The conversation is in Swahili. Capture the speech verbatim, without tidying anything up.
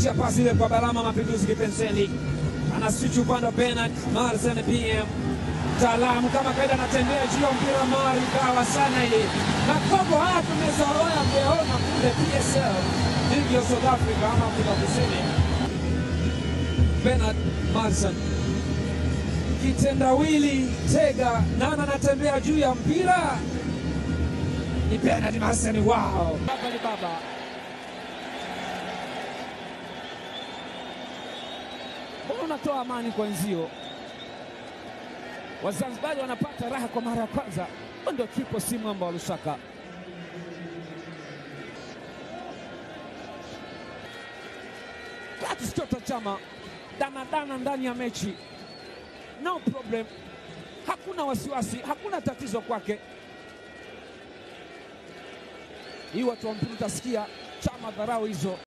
Anaachia pasi ile kwa Balama Mapinduzi Kipenseli. Ana switch upande wa Bernard Marcel B M. Mtaalamu kama kaida anatembea juu ya mpira mari kawa sana ile. Na kombo haya tumezoea kuona kule P S L ligi ya South Africa ama Afrika Kusini. Bernard Marcel. Kitendawili tega nana anatembea juu ya mpira. Ni Bernard Marcel, wow. Baba ni baba. Mbona unatoa amani kwa nzio? Wazanzibari wanapata raha kwa mara ya kwanza. Ndio kipo si mwamba wa Lusaka. Clatous Chota Chama dana dana ndani ya mechi. No problem. Hakuna wasiwasi, hakuna tatizo kwake. Hii watu wa mpira utasikia Chama dharau hizo.